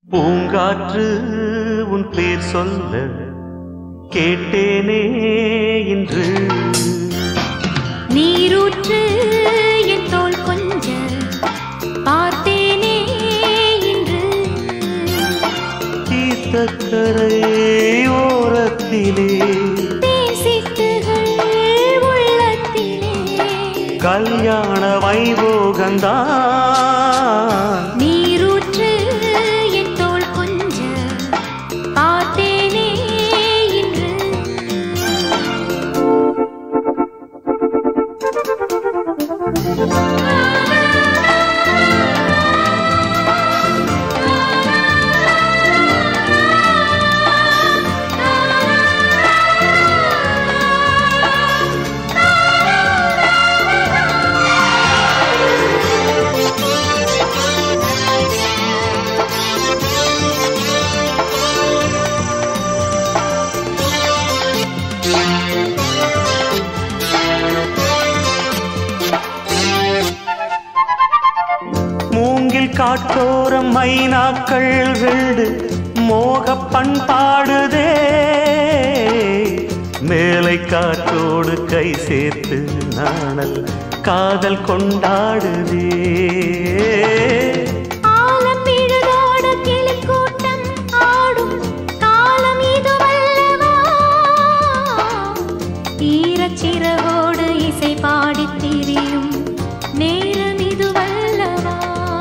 பூங்காற்று உன் பேர் சொல்ல கேட்டேனே இன்று. நீரூற்று என் தோள் கொஞ்ச பார்த்தேனே இன்று. தீர்த்தக்கரை ஓரத்திலே தேசித்துகள் உள்ளத்திலே கல்யாண வைபோகந்தான். நீரூற்று என் தோள் கொஞ்ச பார்த்தேனே இன்று. மூங்கில் காட்டோரம் மைனாக்கள் வெண்டு மோக பண்பாடுதே. மேலை காற்றோடு கை சேர்த்து நாணல் காதல் கொண்டாடுதே. ஆலம்பிழுதோடு கிளிக்கூட்டம் ஆடும் காலம் இதுவல்லவா. ஈரச்சிறகோடு இசை பாடித் திரியும் நேரம் இதுவல்லவா.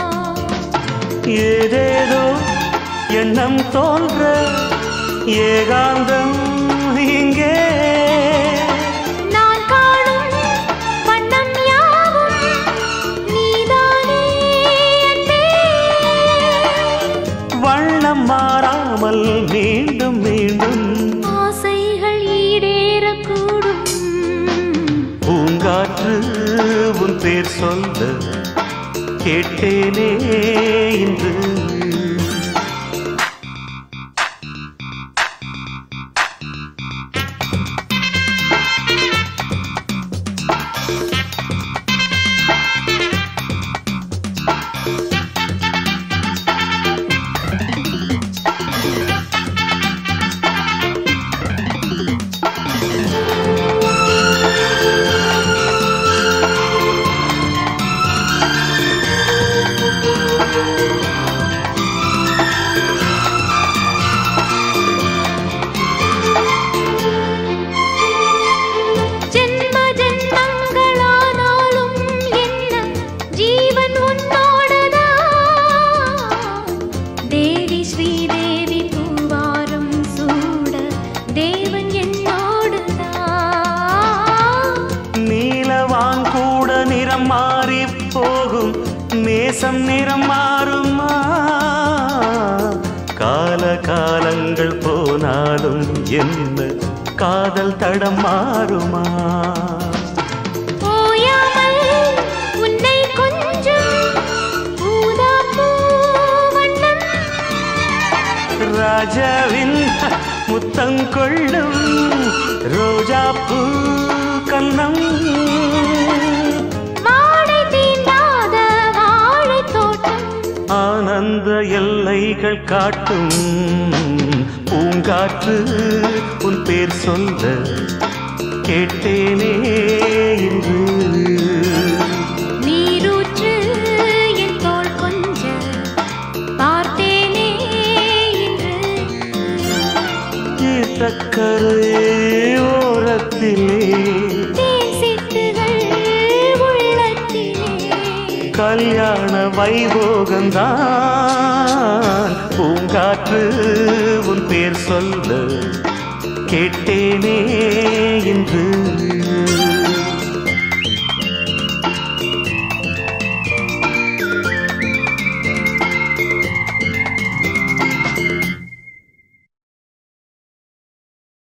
ஏதேதோ எண்ணம் தோன்ற ஏகாந்தம் இங்கே. நான் காணும் வண்ணம் யாவும் நீதானே அன்பே. வண்ணம் மாறாமல் மீண்டும் மீண்டும் ஆசைகள் ஈடேறக்கூடும். பூங்காற்று உன் பேர் சொல்ல கேட்டேனே இன்று. ஜென்ம ஜென்மங்களானாலும் என்ன ஜீவன் உன்னோடுதான். தேவி ஸ்ரீதேவி பூவாரம் சூட தேவன் என்னோடுதான். நீலவான் கூட நிறம் மாறி போகும் நேசம் நிறம் மாறுமா. கால காலங்கள் போனாலும் என்ன காதல் தடம் மாறுமா. ஓயாமல் உன்னை கொஞ்சம் ஊதாப்பூ வண்ணம். ராஜாவின் முத்தங்கொள்ளும் ரோஜாப்பூ கன்னம். மாடை தீண்டாத வாழைத் தோட்டம் ஆனந்த எல்லைகள் காட்டும். பூங்காற்று உன் பேர் சொல்ல கேட்டேனே இன்று. நீரூற்று என் தோள் கொஞ்ச பார்த்தேனே இன்று. தீர்த்தக்கரை ஓரத்திலே தேசித்துகள் உள்ளத்திலே கல்யாண வைபோகந்தான். பூங்காற்று உன் பேர் சொல்ல கேட்டேனே இன்று.